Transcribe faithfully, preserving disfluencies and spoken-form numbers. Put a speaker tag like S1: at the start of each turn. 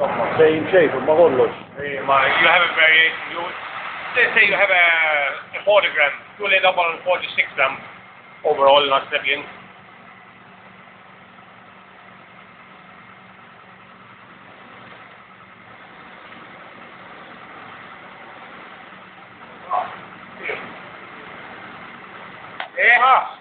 S1: Same shape of my whole lunch.
S2: Yeah, man, you have a variation. You, let's say you have a, a forty gram. You'll end up on forty-six gram overall, not siblings. Yeah.